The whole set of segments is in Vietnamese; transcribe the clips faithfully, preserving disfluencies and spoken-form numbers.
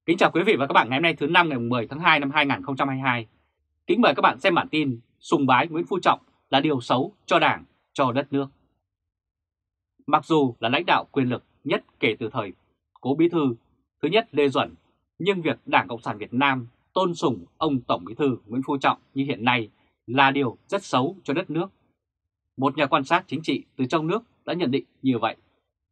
Kính chào quý vị và các bạn ngày hôm nay thứ năm ngày mười tháng hai năm hai nghìn không trăm hai mươi hai. Kính mời các bạn xem bản tin sùng bái Nguyễn Phú Trọng là điều xấu cho Đảng, cho đất nước. Mặc dù là lãnh đạo quyền lực nhất kể từ thời Cố Bí thư thứ nhất Lê Duẩn, nhưng việc Đảng Cộng sản Việt Nam tôn sùng ông Tổng Bí thư Nguyễn Phú Trọng như hiện nay là điều rất xấu cho đất nước. Một nhà quan sát chính trị từ trong nước đã nhận định như vậy.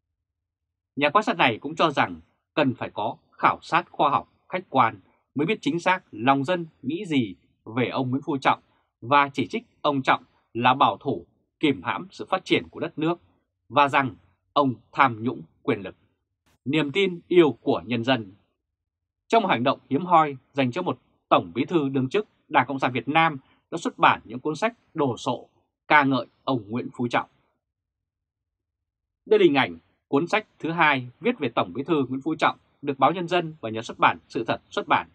Nhà quan sát này cũng cho rằng cần phải có khảo sát khoa học, khách quan mới biết chính xác lòng dân nghĩ gì về ông Nguyễn Phú Trọng và chỉ trích ông Trọng là bảo thủ, kìm hãm sự phát triển của đất nước và rằng ông tham nhũng quyền lực. Niềm tin yêu của nhân dân. Trong một hành động hiếm hoi dành cho một Tổng Bí thư đương chức, Đảng Cộng sản Việt Nam đã xuất bản những cuốn sách đồ sộ ca ngợi ông Nguyễn Phú Trọng. Đây là hình ảnh cuốn sách thứ hai viết về Tổng Bí thư Nguyễn Phú Trọng được báo Nhân dân và nhà xuất bản Sự Thật xuất bản.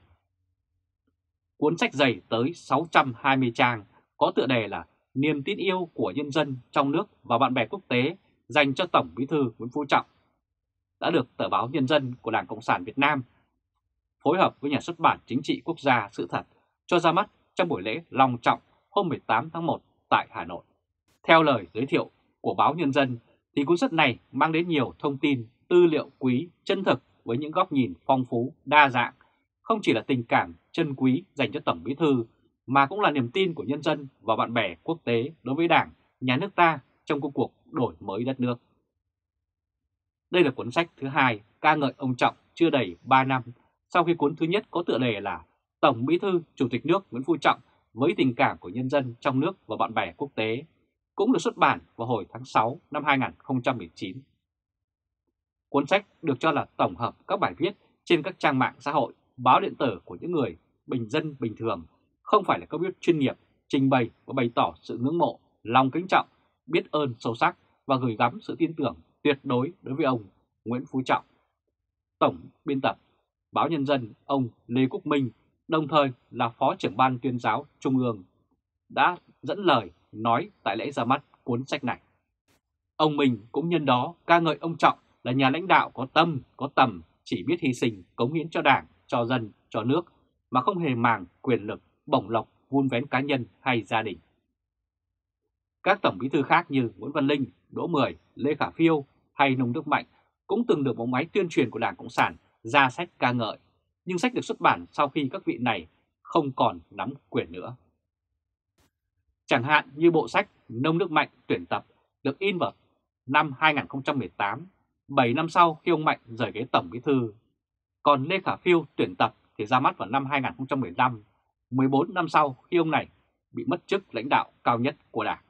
Cuốn sách dày tới sáu trăm hai mươi trang có tựa đề là Niềm tin yêu của nhân dân trong nước và bạn bè quốc tế dành cho Tổng Bí thư Nguyễn Phú Trọng đã được tờ báo Nhân dân của Đảng Cộng sản Việt Nam phối hợp với nhà xuất bản Chính trị Quốc gia Sự Thật cho ra mắt trong buổi lễ long trọng hôm mười tám tháng một tại Hà Nội. Theo lời giới thiệu của báo Nhân dân thì cuốn sách này mang đến nhiều thông tin, tư liệu quý, chân thực với những góc nhìn phong phú, đa dạng, không chỉ là tình cảm chân quý dành cho Tổng Bí thư mà cũng là niềm tin của nhân dân và bạn bè quốc tế đối với Đảng, nhà nước ta trong công cuộc đổi mới đất nước. Đây là cuốn sách thứ hai ca ngợi ông Trọng chưa đầy ba năm sau khi cuốn thứ nhất có tựa đề là Tổng Bí thư Chủ tịch nước Nguyễn Phú Trọng với tình cảm của nhân dân trong nước và bạn bè quốc tế, cũng được xuất bản vào hồi tháng sáu năm hai nghìn không trăm mười chín. Cuốn sách được cho là tổng hợp các bài viết trên các trang mạng xã hội, báo điện tử của những người bình dân bình thường, không phải là các viết chuyên nghiệp, trình bày và bày tỏ sự ngưỡng mộ, lòng kính trọng, biết ơn sâu sắc và gửi gắm sự tin tưởng tuyệt đối đối với ông Nguyễn Phú Trọng. Tổng biên tập báo Nhân dân ông Lê Quốc Minh, đồng thời là Phó trưởng ban tuyên giáo Trung ương, đã dẫn lời nói tại lễ ra mắt cuốn sách này. Ông Minh cũng nhân đó ca ngợi ông Trọng là nhà lãnh đạo có tâm, có tầm, chỉ biết hy sinh, cống hiến cho Đảng, cho dân, cho nước mà không hề màng quyền lực, bổng lộc, vun vén cá nhân hay gia đình. Các tổng bí thư khác như Nguyễn Văn Linh, Đỗ Mười, Lê Khả Phiêu hay Nông Đức Mạnh cũng từng được bộ máy tuyên truyền của Đảng Cộng sản ra sách ca ngợi, nhưng sách được xuất bản sau khi các vị này không còn nắm quyền nữa. Chẳng hạn như bộ sách Nông Đức Mạnh tuyển tập được in vào năm hai nghìn không trăm mười tám, bảy năm sau khi ông Mạnh rời ghế Tổng Bí thư. Còn Lê Khả Phiêu tuyển tập thì ra mắt vào năm hai nghìn không trăm mười lăm, mười bốn năm sau khi ông này bị mất chức lãnh đạo cao nhất của Đảng.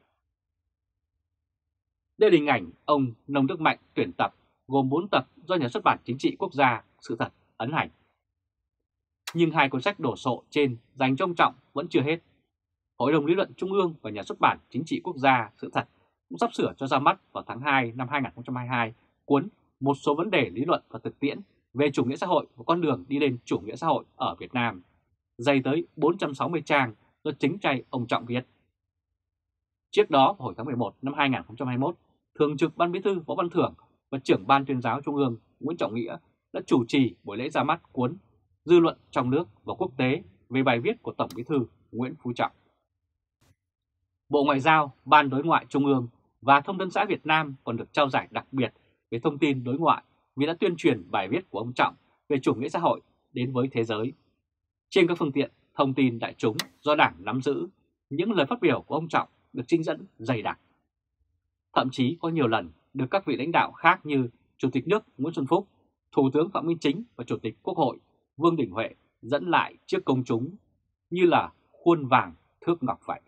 Đây là hình ảnh ông Nông Đức Mạnh tuyển tập gồm bốn tập do nhà xuất bản Chính trị Quốc gia Sự Thật ấn hành. Nhưng hai cuốn sách đổ sộ trên dành cho ông Trọng vẫn chưa hết. Hội đồng lý luận Trung ương và nhà xuất bản Chính trị Quốc gia Sự Thật cũng sắp sửa cho ra mắt vào tháng hai năm hai nghìn không trăm hai mươi hai cuốn Một số vấn đề lý luận và thực tiễn về chủ nghĩa xã hội và con đường đi lên chủ nghĩa xã hội ở Việt Nam, dày tới bốn trăm sáu mươi trang do chính tay ông Trọng viết. Trước đó vào hồi tháng mười một năm hai nghìn không trăm hai mươi mốt, Thường trực Ban Bí thư Võ Văn Thưởng và trưởng Ban Tuyên giáo Trung ương Nguyễn Trọng Nghĩa đã chủ trì buổi lễ ra mắt cuốn Dư luận trong nước và quốc tế về bài viết của Tổng Bí thư Nguyễn Phú Trọng. Bộ Ngoại giao, Ban Đối ngoại Trung ương và Thông tấn xã Việt Nam còn được trao giải đặc biệt về thông tin đối ngoại vì đã tuyên truyền bài viết của ông Trọng về chủ nghĩa xã hội đến với thế giới. Trên các phương tiện thông tin đại chúng do Đảng nắm giữ, những lời phát biểu của ông Trọng được trích dẫn dày đặc. Thậm chí có nhiều lần được các vị lãnh đạo khác như Chủ tịch nước Nguyễn Xuân Phúc, Thủ tướng Phạm Minh Chính và Chủ tịch Quốc hội Vương Đình Huệ dẫn lại trước công chúng như là khuôn vàng thước ngọc vậy.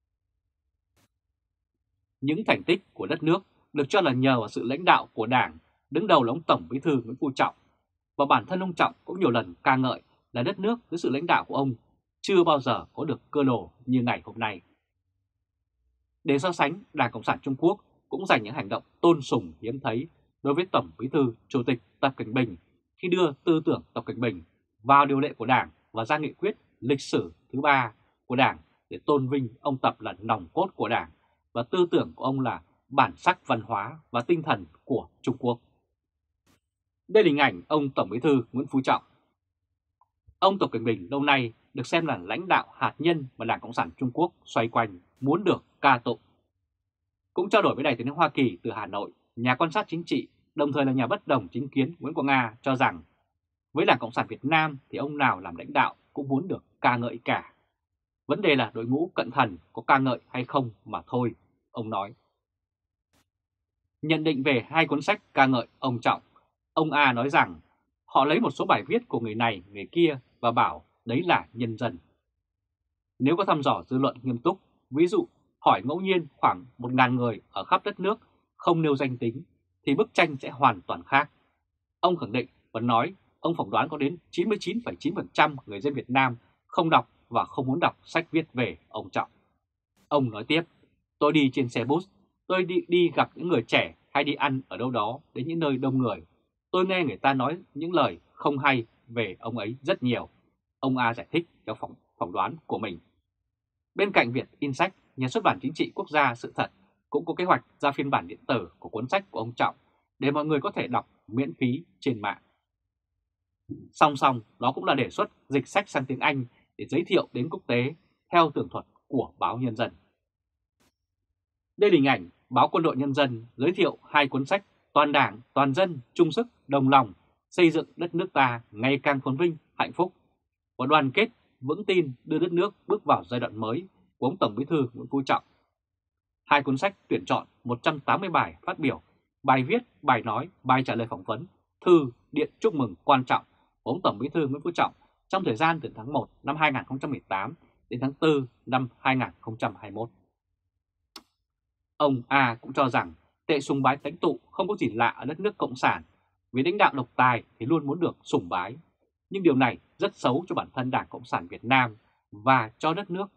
Những thành tích của đất nước được cho là nhờ vào sự lãnh đạo của Đảng, đứng đầu là ông Tổng Bí thư Nguyễn Phú Trọng, và bản thân ông Trọng cũng nhiều lần ca ngợi là đất nước dưới sự lãnh đạo của ông chưa bao giờ có được cơ đồ như ngày hôm nay. Để so sánh, Đảng Cộng sản Trung Quốc cũng dành những hành động tôn sùng hiếm thấy đối với Tổng Bí thư Chủ tịch Tập Cận Bình khi đưa tư tưởng Tập Cận Bình vào điều lệ của Đảng và ra nghị quyết lịch sử thứ ba của Đảng để tôn vinh ông Tập là nòng cốt của Đảng và tư tưởng của ông là bản sắc văn hóa và tinh thần của Trung Quốc. Đây là hình ảnh ông Tổng Bí thư Nguyễn Phú Trọng. Ông Tập Cận Bình lâu nay được xem là lãnh đạo hạt nhân mà Đảng Cộng sản Trung Quốc xoay quanh, muốn được ca tụng. Cũng trao đổi với Đài Tiếng nói Hoa Kỳ từ Hà Nội, nhà quan sát chính trị, đồng thời là nhà bất đồng chính kiến Nguyễn Quang Nga cho rằng với Đảng Cộng sản Việt Nam thì ông nào làm lãnh đạo cũng muốn được ca ngợi cả. Vấn đề là đội ngũ cận thần có ca ngợi hay không mà thôi, ông nói. Nhận định về hai cuốn sách ca ngợi ông Trọng, ông A nói rằng họ lấy một số bài viết của người này, người kia và bảo đấy là nhân dân. Nếu có thăm dò dư luận nghiêm túc, ví dụ hỏi ngẫu nhiên khoảng một nghìn người ở khắp đất nước không nêu danh tính, thì bức tranh sẽ hoàn toàn khác. Ông khẳng định và nói ông phỏng đoán có đến chín mươi chín phẩy chín phần trăm người dân Việt Nam không đọc và không muốn đọc sách viết về ông Trọng. Ông nói tiếp, tôi đi trên xe bus, tôi đi, đi gặp những người trẻ hay đi ăn ở đâu đó đến những nơi đông người. Tôi nghe người ta nói những lời không hay về ông ấy rất nhiều. Ông A giải thích theo phỏng, phỏng đoán của mình. Bên cạnh việc in sách, Nhà xuất bản Chính trị Quốc gia Sự thật cũng có kế hoạch ra phiên bản điện tử của cuốn sách của ông Trọng để mọi người có thể đọc miễn phí trên mạng. Song song, đó cũng là đề xuất dịch sách sang tiếng Anh để giới thiệu đến quốc tế theo tường thuật của báo Nhân dân. Đây là hình ảnh báo Quân đội Nhân dân giới thiệu hai cuốn sách Toàn Đảng, Toàn dân, chung sức, đồng lòng, xây dựng đất nước ta ngày càng phồn vinh, hạnh phúc và đoàn kết, vững tin đưa đất nước bước vào giai đoạn mới của ông Tổng Bí thư Nguyễn Phú Trọng. Hai cuốn sách tuyển chọn một trăm tám mươi bài phát biểu, bài viết, bài nói, bài trả lời phỏng vấn, thư, điện chúc mừng quan trọng của ông Tổng Bí thư Nguyễn Phú Trọng trong thời gian từ tháng một năm hai nghìn không trăm mười tám đến tháng tư năm hai nghìn không trăm hai mươi mốt. Ông A cũng cho rằng tệ sùng bái lãnh tụ không có gì lạ ở đất nước cộng sản, vì lãnh đạo độc tài thì luôn muốn được sùng bái, nhưng điều này rất xấu cho bản thân Đảng Cộng sản Việt Nam và cho đất nước.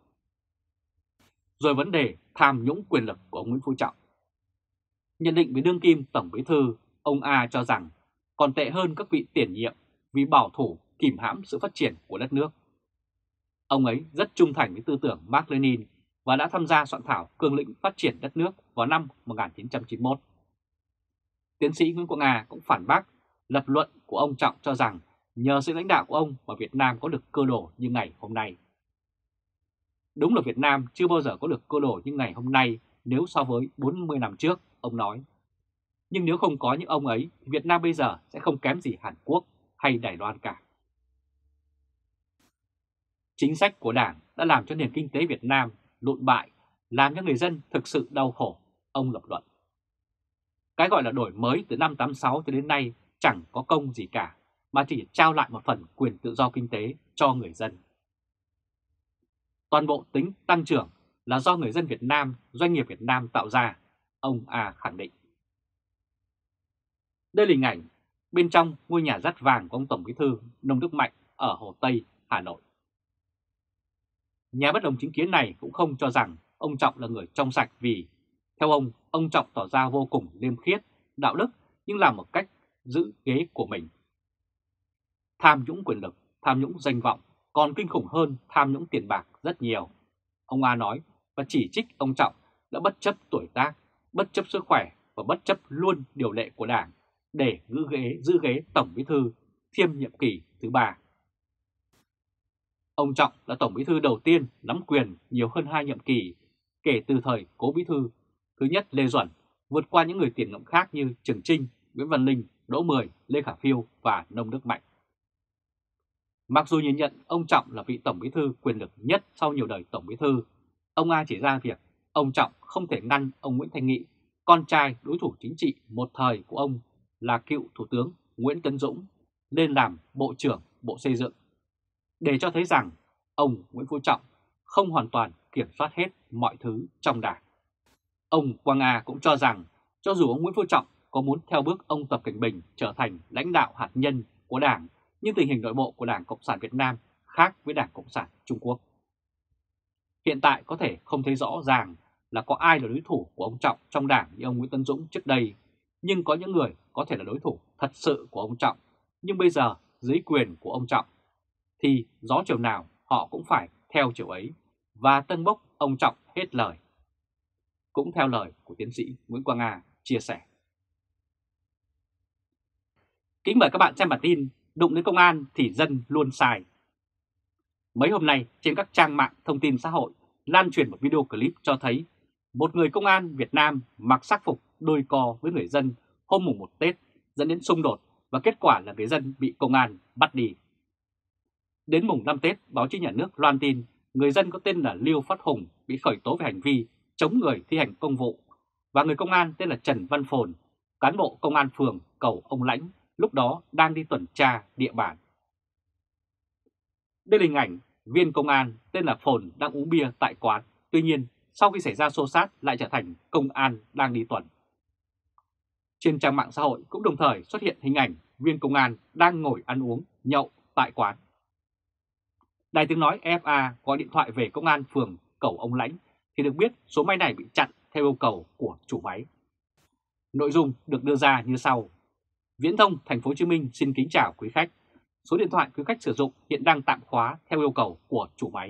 Rồi vấn đề tham nhũng quyền lực của ông Nguyễn Phú Trọng. Nhận định với đương kim Tổng Bí thư, ông A cho rằng còn tệ hơn các vị tiền nhiệm vì bảo thủ kìm hãm sự phát triển của đất nước. Ông ấy rất trung thành với tư tưởng Mác Lênin và đã tham gia soạn thảo cương lĩnh phát triển đất nước vào năm một nghìn chín trăm chín mươi mốt. Tiến sĩ Nguyễn Quang Nga cũng phản bác lập luận của ông Trọng cho rằng nhờ sự lãnh đạo của ông mà Việt Nam có được cơ đồ như ngày hôm nay. Đúng là Việt Nam chưa bao giờ có được cơ đồ như ngày hôm nay nếu so với bốn mươi năm trước, ông nói. Nhưng nếu không có những ông ấy thì Việt Nam bây giờ sẽ không kém gì Hàn Quốc hay Đài Loan cả. Chính sách của Đảng đã làm cho nền kinh tế Việt Nam lụn bại, làm cho người dân thực sự đau khổ, ông lập luận. Cái gọi là đổi mới từ năm tám mươi sáu cho đến nay chẳng có công gì cả, mà chỉ trao lại một phần quyền tự do kinh tế cho người dân. Toàn bộ tính tăng trưởng là do người dân Việt Nam, doanh nghiệp Việt Nam tạo ra, ông A khẳng định. Đây là hình ảnh bên trong ngôi nhà dát vàng của ông Tổng Bí thư Nông Đức Mạnh ở Hồ Tây, Hà Nội. Nhà bất đồng chính kiến này cũng không cho rằng ông Trọng là người trong sạch vì, theo ông, ông Trọng tỏ ra vô cùng liêm khiết, đạo đức nhưng làm một cách giữ ghế của mình. Tham nhũng quyền lực, tham nhũng danh vọng còn kinh khủng hơn tham nhũng tiền bạc rất nhiều. Ông A nói và chỉ trích ông Trọng đã bất chấp tuổi tác, bất chấp sức khỏe và bất chấp luôn điều lệ của Đảng để giữ ghế, giữ ghế Tổng Bí thư thiêm nhiệm kỳ thứ ba. Ông Trọng là Tổng Bí thư đầu tiên nắm quyền nhiều hơn hai nhiệm kỳ kể từ thời Cố Bí thư thứ nhất Lê Duẩn, vượt qua những người tiền nhiệm khác như Trường Chinh, Nguyễn Văn Linh, Đỗ Mười, Lê Khả Phiêu và Nông Đức Mạnh. Mặc dù nhìn nhận ông Trọng là vị Tổng Bí thư quyền lực nhất sau nhiều đời Tổng Bí thư, ông A chỉ ra việc ông Trọng không thể ngăn ông Nguyễn Thanh Nghị, con trai đối thủ chính trị một thời của ông là cựu Thủ tướng Nguyễn Tấn Dũng, lên làm Bộ trưởng Bộ Xây dựng, để cho thấy rằng ông Nguyễn Phú Trọng không hoàn toàn kiểm soát hết mọi thứ trong Đảng. Ông Quang A cũng cho rằng cho dù ông Nguyễn Phú Trọng có muốn theo bước ông Tập Cận Bình trở thành lãnh đạo hạt nhân của Đảng, nhưng tình hình nội bộ của Đảng Cộng sản Việt Nam khác với Đảng Cộng sản Trung Quốc. Hiện tại có thể không thấy rõ ràng là có ai là đối thủ của ông Trọng trong Đảng như ông Nguyễn Tấn Dũng trước đây, nhưng có những người có thể là đối thủ thật sự của ông Trọng, nhưng bây giờ dưới quyền của ông Trọng, thì gió chiều nào họ cũng phải theo chiều ấy và tâng bốc ông Trọng hết lời. Cũng theo lời của tiến sĩ Nguyễn Quang Nga chia sẻ. Kính mời các bạn xem bản tin Đụng đến công an thì dân luôn sai. Mấy hôm nay trên các trang mạng thông tin xã hội lan truyền một video clip cho thấy một người công an Việt Nam mặc sắc phục đôi co với người dân hôm mùng một Tết dẫn đến xung đột và kết quả là người dân bị công an bắt đi. Đến mùng năm Tết, báo chí nhà nước loan tin người dân có tên là Liêu Phát Hùng bị khởi tố về hành vi chống người thi hành công vụ và người công an tên là Trần Văn Phồn, cán bộ công an phường Cầu Ông Lãnh, lúc đó đang đi tuần tra địa bàn. Đây là hình ảnh viên công an tên là Phồn đang uống bia tại quán, tuy nhiên sau khi xảy ra xô xát lại trở thành công an đang đi tuần. Trên trang mạng xã hội cũng đồng thời xuất hiện hình ảnh viên công an đang ngồi ăn uống, nhậu tại quán. Đài Tiếng Nói ép a gọi điện thoại về công an phường Cầu Ông Lãnh thì được biết số máy này bị chặn theo yêu cầu của chủ máy. Nội dung được đưa ra như sau: Viễn thông Thành phố Hồ Chí Minh xin kính chào quý khách. Số điện thoại quý khách sử dụng hiện đang tạm khóa theo yêu cầu của chủ máy.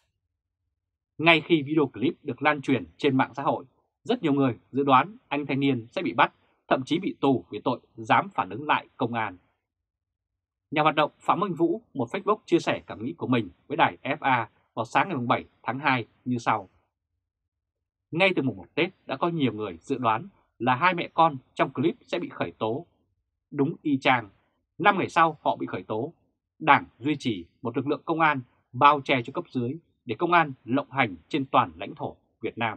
Ngay khi video clip được lan truyền trên mạng xã hội, rất nhiều người dự đoán anh thanh niên sẽ bị bắt, thậm chí bị tù vì tội dám phản ứng lại công an. Nhà hoạt động Phạm Minh Vũ, một Facebook chia sẻ cảm nghĩ của mình với đài ép a vào sáng ngày bảy tháng hai như sau. Ngay từ mùng một Tết đã có nhiều người dự đoán là hai mẹ con trong clip sẽ bị khởi tố. Đúng y chang, năm ngày sau họ bị khởi tố. Đảng duy trì một lực lượng công an bao che cho cấp dưới để công an lộng hành trên toàn lãnh thổ Việt Nam.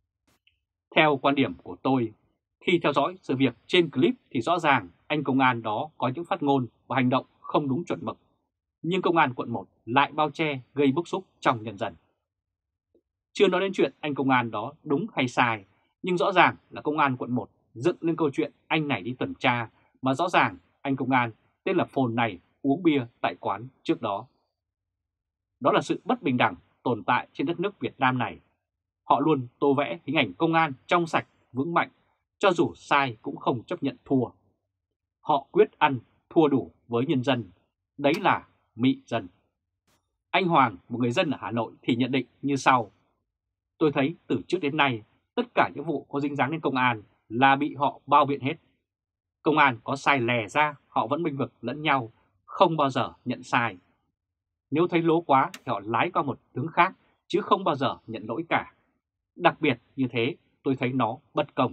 Theo quan điểm của tôi, khi theo dõi sự việc trên clip thì rõ ràng anh công an đó có những phát ngôn và hành động không đúng chuẩn mực, nhưng công an quận một lại bao che gây bức xúc trong nhân dân. Chưa nói đến chuyện anh công an đó đúng hay sai, nhưng rõ ràng là công an quận một dựng lên câu chuyện anh này đi tuần tra, mà rõ ràng anh công an tên là Phồn này uống bia tại quán trước đó. Đó là sự bất bình đẳng tồn tại trên đất nước Việt Nam này. Họ luôn tô vẽ hình ảnh công an trong sạch, vững mạnh, cho dù sai cũng không chấp nhận thua. Họ quyết ăn thua đủ với nhân dân, đấy là mị dân. Anh Hoàng, một người dân ở Hà Nội thì nhận định như sau. Tôi thấy từ trước đến nay, tất cả những vụ có dính dáng đến công an là bị họ bao biện hết. Công an có sai lè ra, họ vẫn bênh vực lẫn nhau, không bao giờ nhận sai. Nếu thấy lố quá thì họ lái qua một hướng khác, chứ không bao giờ nhận lỗi cả. Đặc biệt như thế, tôi thấy nó bất công.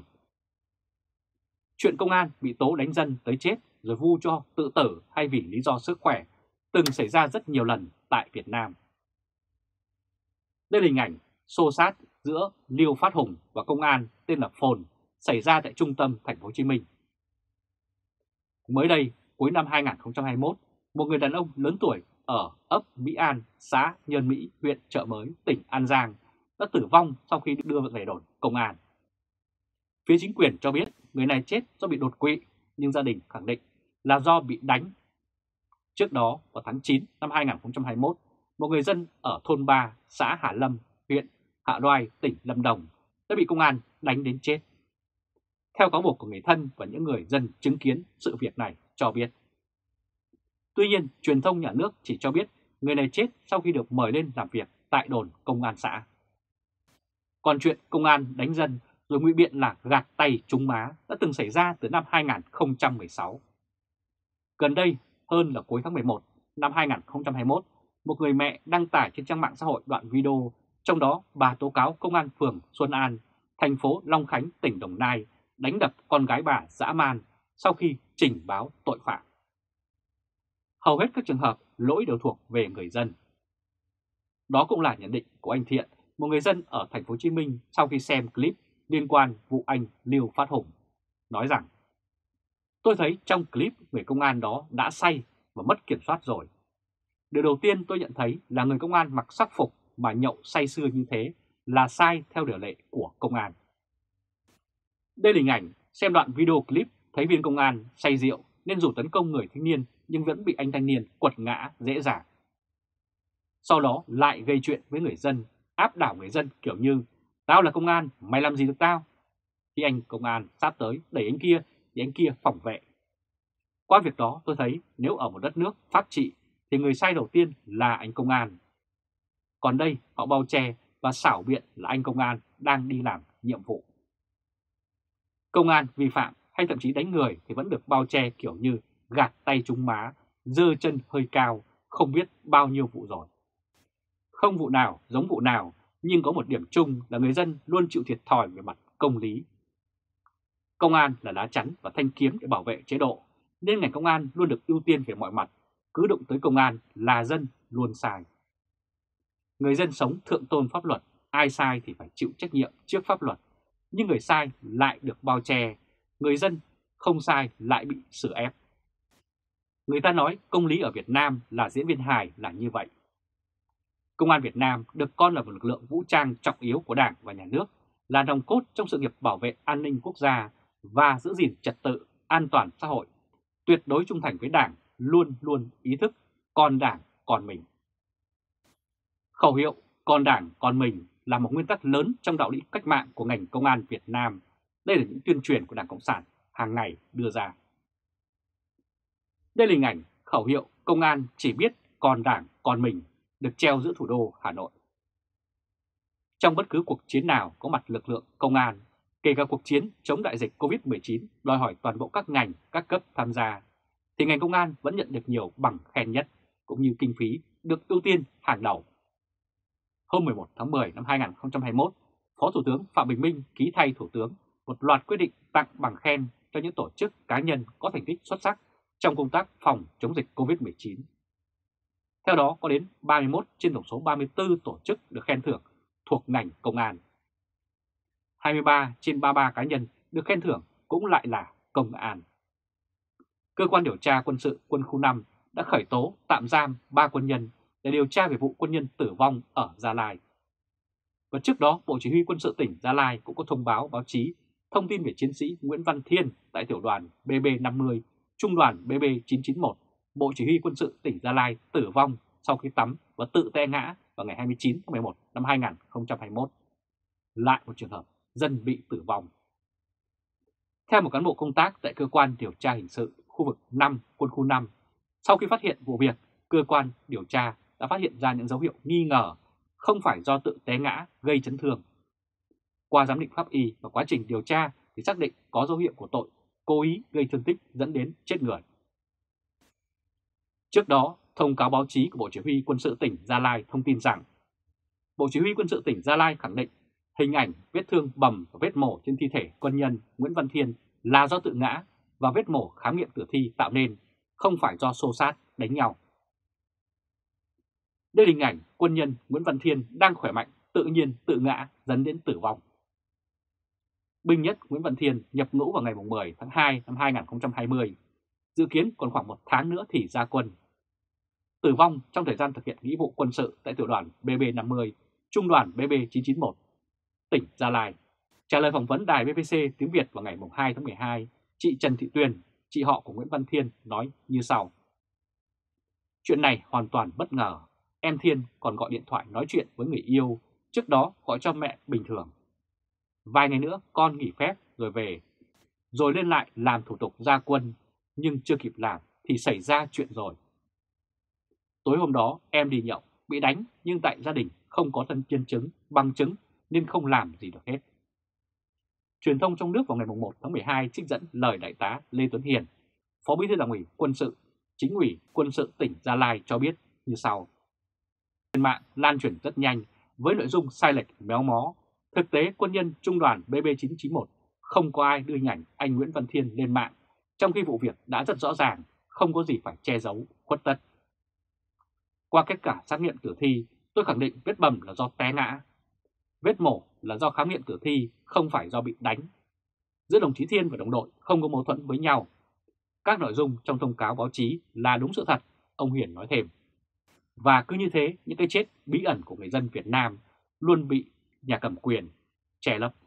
Chuyện công an bị tố đánh dân tới chết rồi vu cho tự tử hay vì lý do sức khỏe từng xảy ra rất nhiều lần tại Việt Nam. Đây là hình ảnh xô xát giữa Liêu Phát Hùng và công an tên là Phồn xảy ra tại trung tâm Thành phố Hồ Chí Minh. Mới đây, cuối năm hai nghìn không trăm hai mươi mốt, một người đàn ông lớn tuổi ở ấp Mỹ An, xã Nhơn Mỹ, huyện Chợ Mới, tỉnh An Giang đã tử vong sau khi đưa về đồn công an. Phía chính quyền cho biết người này chết do bị đột quỵ, nhưng gia đình khẳng định là do bị đánh. Trước đó, vào tháng chín năm hai nghìn không trăm hai mươi mốt, một người dân ở thôn ba, xã Hạ Lâm, huyện Hạ Đoai, tỉnh Lâm Đồng đã bị công an đánh đến chết. Theo cáo buộc của người thân và những người dân chứng kiến sự việc này cho biết. Tuy nhiên, truyền thông nhà nước chỉ cho biết người này chết sau khi được mời lên làm việc tại đồn công an xã. Còn chuyện công an đánh dân rồi ngụy biện là gạt tay trúng má đã từng xảy ra từ năm hai nghìn không trăm mười sáu. Gần đây, hơn là cuối tháng mười một năm hai nghìn không trăm hai mươi mốt, một người mẹ đăng tải trên trang mạng xã hội đoạn video, trong đó bà tố cáo công an phường Xuân An, thành phố Long Khánh, tỉnh Đồng Nai đánh đập con gái bà dã man sau khi trình báo tội phạm. Hầu hết các trường hợp lỗi đều thuộc về người dân. Đó cũng là nhận định của anh Thiện, một người dân ở Thành phố Hồ Chí Minh sau khi xem clip liên quan vụ anh Liêu Phát Hùng, nói rằng: Tôi thấy trong clip người công an đó đã say và mất kiểm soát rồi. Điều đầu tiên tôi nhận thấy là người công an mặc sắc phục mà nhậu say sưa như thế là sai theo điều lệ của công an. Đây là hình ảnh xem đoạn video clip thấy viên công an say rượu nên dù tấn công người thanh niên nhưng vẫn bị anh thanh niên quật ngã dễ dàng. Sau đó lại gây chuyện với người dân, áp đảo người dân kiểu như tao là công an, mày làm gì được tao? Khi anh công an sắp tới đẩy anh kia thì anh kia phòng vệ. Qua việc đó tôi thấy nếu ở một đất nước pháp trị thì người sai đầu tiên là anh công an. Còn đây họ bao che và xảo biện là anh công an đang đi làm nhiệm vụ. Công an vi phạm hay thậm chí đánh người thì vẫn được bao che kiểu như gạt tay trúng má, giơ chân hơi cao, không biết bao nhiêu vụ rồi. Không vụ nào giống vụ nào, nhưng có một điểm chung là người dân luôn chịu thiệt thòi về mặt công lý. Công an là lá chắn và thanh kiếm để bảo vệ chế độ, nên ngành công an luôn được ưu tiên về mọi mặt, cứ đụng tới công an là dân luôn sai. Người dân sống thượng tôn pháp luật, ai sai thì phải chịu trách nhiệm trước pháp luật, nhưng người sai lại được bao che, người dân không sai lại bị xử ép. Người ta nói công lý ở Việt Nam là diễn viên hài là như vậy. Công an Việt Nam được coi là một lực lượng vũ trang trọng yếu của Đảng và Nhà nước, là nòng cốt trong sự nghiệp bảo vệ an ninh quốc gia và giữ gìn trật tự, an toàn xã hội, tuyệt đối trung thành với Đảng, luôn luôn ý thức còn Đảng còn mình. Khẩu hiệu còn Đảng còn mình là một nguyên tắc lớn trong đạo lý cách mạng của ngành công an Việt Nam. Đây là những tuyên truyền của Đảng Cộng sản hàng ngày đưa ra. Đây là hình ảnh khẩu hiệu công an chỉ biết còn Đảng còn mình được treo giữa thủ đô Hà Nội. Trong bất cứ cuộc chiến nào có mặt lực lượng công an, kể cả cuộc chiến chống đại dịch Covid mười chín đòi hỏi toàn bộ các ngành, các cấp tham gia, thì ngành công an vẫn nhận được nhiều bằng khen nhất, cũng như kinh phí được ưu tiên hàng đầu. Hôm mười một tháng mười năm hai nghìn không trăm hai mươi mốt, Phó Thủ tướng Phạm Bình Minh ký thay Thủ tướng một loạt quyết định tặng bằng khen cho những tổ chức cá nhân có thành tích xuất sắc trong công tác phòng chống dịch Covid mười chín. Theo đó có đến ba mươi mốt trên tổng số ba mươi tư tổ chức được khen thưởng thuộc ngành công an. hai mươi ba trên ba mươi ba cá nhân được khen thưởng cũng lại là công an. Cơ quan điều tra quân sự quân khu năm đã khởi tố tạm giam ba quân nhân để điều tra về vụ quân nhân tử vong ở Gia Lai. Và trước đó, Bộ Chỉ huy Quân sự tỉnh Gia Lai cũng có thông báo báo chí thông tin về chiến sĩ Nguyễn Văn Thiên tại tiểu đoàn B B năm mươi, trung đoàn B B chín chín một, Bộ Chỉ huy Quân sự tỉnh Gia Lai tử vong sau khi tắm và tự té ngã vào ngày hai mươi chín tháng mười một năm hai nghìn không trăm hai mươi mốt. Lại một trường hợp dân bị tử vong. Theo một cán bộ công tác tại cơ quan điều tra hình sự khu vực năm quân khu năm, sau khi phát hiện vụ việc, cơ quan điều tra đã phát hiện ra những dấu hiệu nghi ngờ không phải do tự té ngã gây chấn thương. Qua giám định pháp y và quá trình điều tra thì xác định có dấu hiệu của tội cố ý gây thương tích dẫn đến chết người. Trước đó, thông cáo báo chí của Bộ Chỉ huy Quân sự tỉnh Gia Lai thông tin rằng Bộ Chỉ huy Quân sự tỉnh Gia Lai khẳng định hình ảnh vết thương bầm và vết mổ trên thi thể quân nhân Nguyễn Văn Thiên là do tự ngã và vết mổ khám nghiệm tử thi tạo nên, không phải do xô xát đánh nhau. Đây là hình ảnh quân nhân Nguyễn Văn Thiên đang khỏe mạnh tự nhiên tự ngã dẫn đến tử vong. Binh nhất Nguyễn Văn Thiên nhập ngũ vào ngày mười tháng hai năm hai nghìn không trăm hai mươi, dự kiến còn khoảng một tháng nữa thì ra quân. Tử vong trong thời gian thực hiện nghĩa vụ quân sự tại tiểu đoàn B B năm mươi, trung đoàn B B chín chín một, tỉnh Gia Lai. Trả lời phỏng vấn đài B B C tiếng Việt vào ngày hai tháng mười hai, chị Trần Thị Tuyền, chị họ của Nguyễn Văn Thiên nói như sau. Chuyện này hoàn toàn bất ngờ, em Thiên còn gọi điện thoại nói chuyện với người yêu, trước đó gọi cho mẹ bình thường. Vài ngày nữa con nghỉ phép rồi về, rồi lên lại làm thủ tục ra quân, nhưng chưa kịp làm thì xảy ra chuyện rồi. Tối hôm đó em đi nhậu, bị đánh nhưng tại gia đình không có thân nhân chứng, bằng chứng nên không làm gì được hết. Truyền thông trong nước vào ngày một tháng mười hai trích dẫn lời Đại tá Lê Tuấn Hiền, Phó Bí thư Đảng ủy Quân sự, Chính ủy Quân sự tỉnh Gia Lai cho biết như sau. Trên mạng lan truyền rất nhanh với nội dung sai lệch méo mó. Thực tế quân nhân trung đoàn B B chín chín một không có ai đưa hình ảnh anh Nguyễn Văn Thiên lên mạng, trong khi vụ việc đã rất rõ ràng, không có gì phải che giấu, khuất tất. Qua kết quả xác nghiệm tử thi, tôi khẳng định vết bầm là do té ngã. Vết mổ là do khám nghiệm tử thi, không phải do bị đánh. Giữa đồng chí Thiên và đồng đội không có mâu thuẫn với nhau. Các nội dung trong thông cáo báo chí là đúng sự thật, ông Hiền nói thêm. Và cứ như thế, những cái chết bí ẩn của người dân Việt Nam luôn bị nhà cầm quyền che lấp.